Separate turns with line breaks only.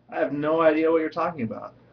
I have no idea what you're talking about.